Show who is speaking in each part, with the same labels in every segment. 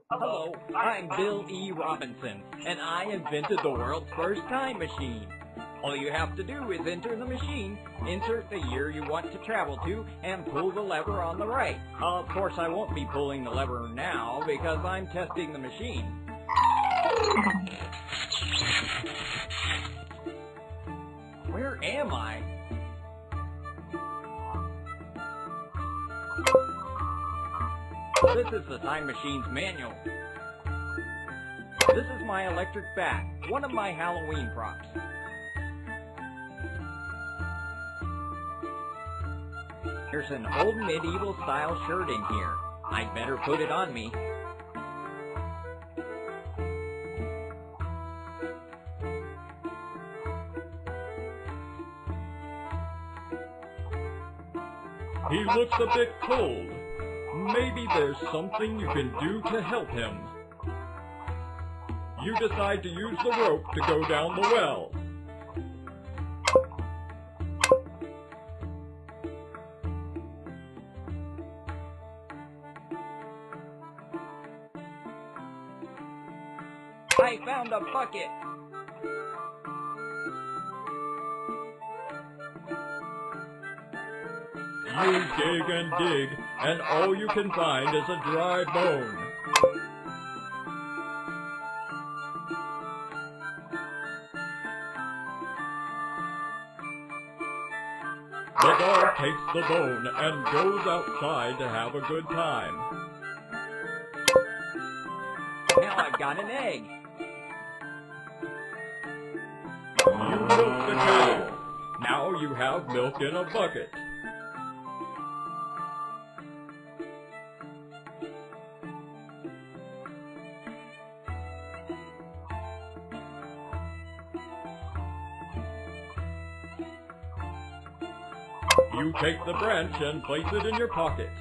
Speaker 1: Hello, I'm Bill E. Robinson, and I invented the world's first time machine. All you have to do is enter the machine, insert the year you want to travel to, and pull the lever on the right. Of course, I won't be pulling the lever now because I'm testing the machine. Where am I? This is the time machine's manual. This is my electric bat, one of my Halloween props. There's an old medieval style shirt in here. I'd better put it on me.
Speaker 2: He looks a bit cold. Maybe there's something you can do to help him. You decide to use the rope to go down the well.
Speaker 1: I found a bucket!
Speaker 2: You dig and dig, and all you can find is a dry bone. The dog takes the bone and goes outside to have a good time.
Speaker 1: Now I've got an egg.
Speaker 2: You milk the cow. Now you have milk in a bucket. You take the branch and place it in your pocket.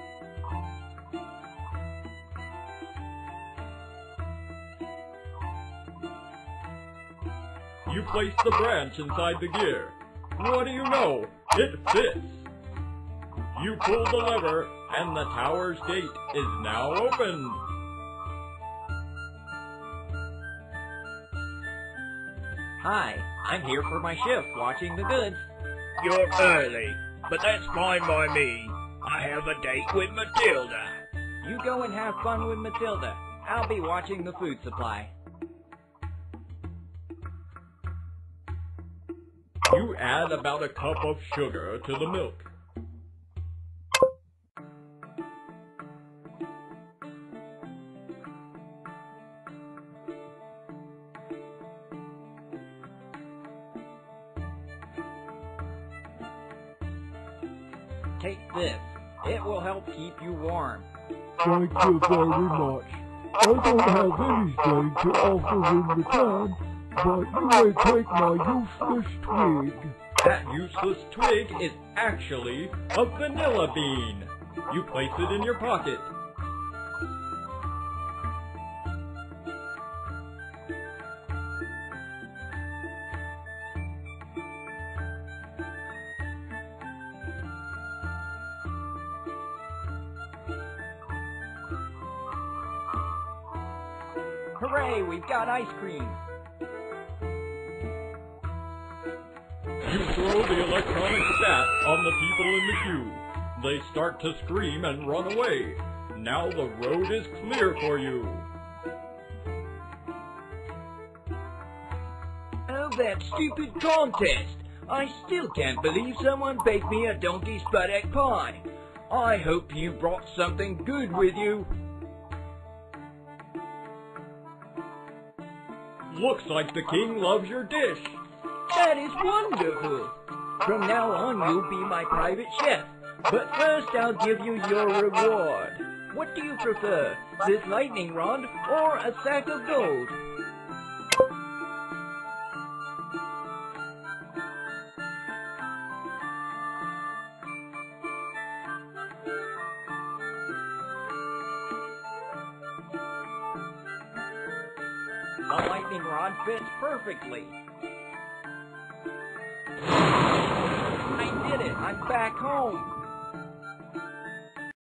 Speaker 2: You place the branch inside the gear. What do you know? It fits! You pull the lever, and the tower's gate is now open.
Speaker 1: Hi, I'm here for my shift watching the goods.
Speaker 3: You're early, but that's fine by me. I have a date with Matilda.
Speaker 1: You go and have fun with Matilda. I'll be watching the food supply.
Speaker 2: You add about a cup of sugar to the milk.
Speaker 1: Take this. It will help keep you warm.
Speaker 4: Thank you very much. I don't have anything to offer in return, but you may take my useless twig.
Speaker 2: That useless twig is actually a vanilla bean. You place it in your pocket.
Speaker 1: Hooray, we've got ice cream.
Speaker 2: You throw the electronic stat on the people in the queue. They start to scream and run away. Now the road is clear for you.
Speaker 3: Oh, that stupid contest! I still can't believe someone baked me a donkey's buttock pie. I hope you brought something good with you.
Speaker 2: Looks like the king loves your dish.
Speaker 3: That is wonderful. From now on, you'll be my private chef. But first, I'll give you your reward. What do you prefer, this lightning rod or a sack of gold?
Speaker 1: The lightning rod fits perfectly. I did it! I'm back home!